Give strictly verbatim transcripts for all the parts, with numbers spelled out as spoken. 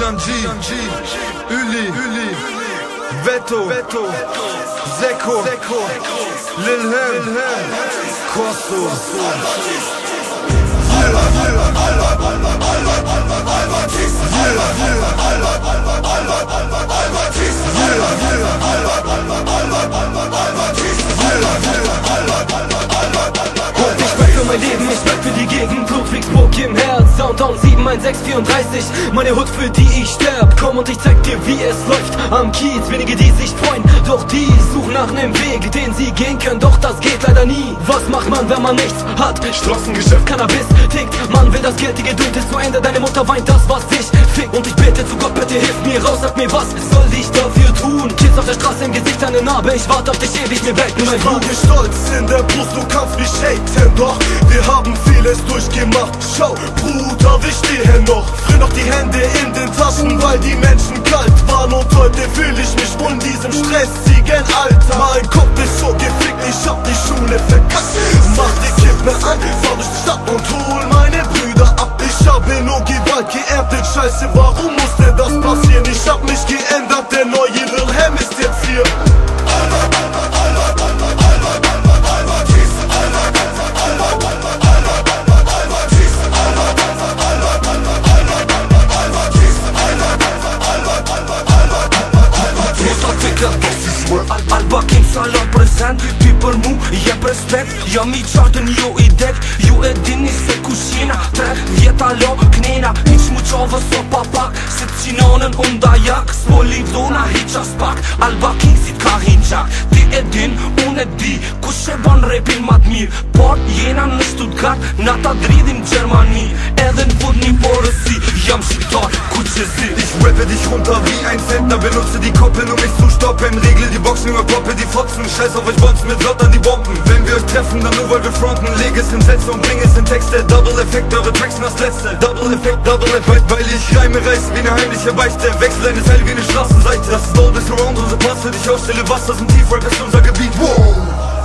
Dylan G, Üli, Veto, Seko, Lil Hem, Corso. Mein Leben, ich bleib für die Gegend, Ludwigsburg im Herz. Soundtown sieben eins sechs vierunddreißig, meine Hut, für die ich sterb. Komm und ich zeig dir, wie es läuft am Kiez. Wenige, die sich freuen, doch die suchen nach nem Weg, den sie gehen können, doch das geht leider nie. Was macht man, wenn man nichts hat? Straßengeschäft, Cannabis tickt. Man will das Geld, die Geduld ist zu Ende. Deine Mutter weint, das was dich fickt. Und ich bete zu Gott, bitte hilf mir raus, sag mir, was soll ich dafür tun? Kids auf der Straße, im Gesicht eine Narbe, ich warte auf dich ewig, mir bleibt nur mein Blut. Ich trage stolz in der Brust, du kannst mich haten, doch wir haben vieles durchgemacht. Schau, Bruder, wir stehen noch. Frier noch die Hände in den Taschen, weil die Menschen kalt waren. Und heute fühle ich mich von diesem stressigen Alter. Mein Kopf ist so gefickt, ich hab die Schule verkackt. Mach die Kippe an, fahr durch die Stadt und hol meine Brüder ab. Ich habe nur Gewalt geerntet, scheiße, warum musste das passieren? Ich hab mich geändert, der neue Lil Hem ist jetzt hier. Alba King salon present, people move, jep respekt. Jam I qartën, jo I dek, ju e dini se kushina. Tre vjeta lo knena, hiq mu qovë so papak. Se t'qinonën unda jak, s'po lidona hiq as pak. Alba King si t'ka hinqak, ti e din, unë e di. Kush e ban repin ma t'mir, por jena në Stuttgart, na ta dridhim Gjermani. Edhe n'vud një porësi, jam shqiptar, ku që zi. Ich rappe dich runter wie ein Zentner, benutze die Koppeln, um mich zu stoppen. Regle die Boxen, überpoppe die Fotzen, scheiß auf euch Bonzen mit Lottern die Bomben. Wenn wir euch treffen, dann nur weil wir fronten. Leg es in Sätze und bring es in Texte. Double Effekt, eure Tracks sind das letzte. Double Effekt, Double Effekt, weil ich Reime reiß wie eine heimliche Beichte. Wechsel eine Zeile wie eine Straßenseite. Das ist all this around, unsere Parts für dich ausstelle. Was, das ist ein Tiefrap, ist unser Gebiet. Wow.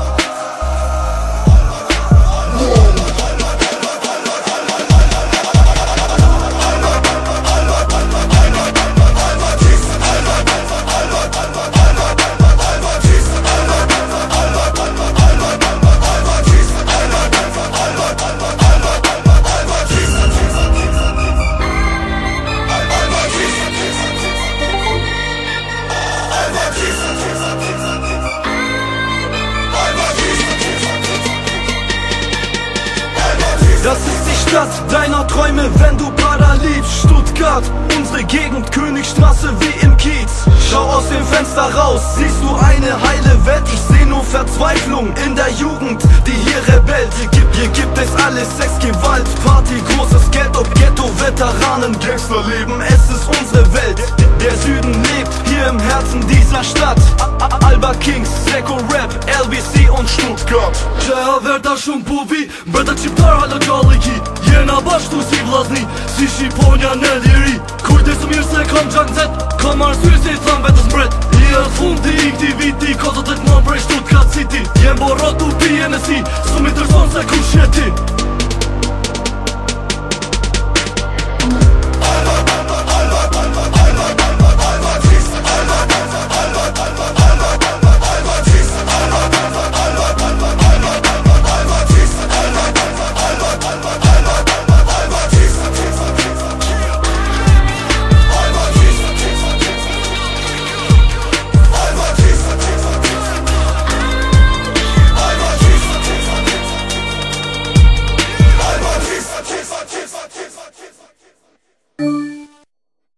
Das ist die Stadt deiner Träume, wenn du Para liebst. Stuttgart, unsere Gegend, Königstraße wie im Kiez. Schau aus dem Fenster raus, siehst du eine heile Welt. Ich seh nur Verzweiflung in der Jugend, die hier rebellt. Hier gibt, hier gibt es alles, Sex, Gewalt, Party, großes Geld. Ob Ghetto, Veteranen, Gangsterleben, es ist unsere Welt. Der Süden lebt hier im Herzen dieser Stadt. Alba Kings, Seko Rap, L B C und Stuttgart. Që verta shumë puvi, bërta qiptar hala gjalliki. Jena bashtu si vlazni, si Shqiponja në liri. Kujdes mirë se kam gjak nxet, kam arsye se i tham vetës mbret. I është fundi i këti viti, kozët e t'mon prej Stuttgart City. Jem borot u pije në si, su mi tërson se kush je ti.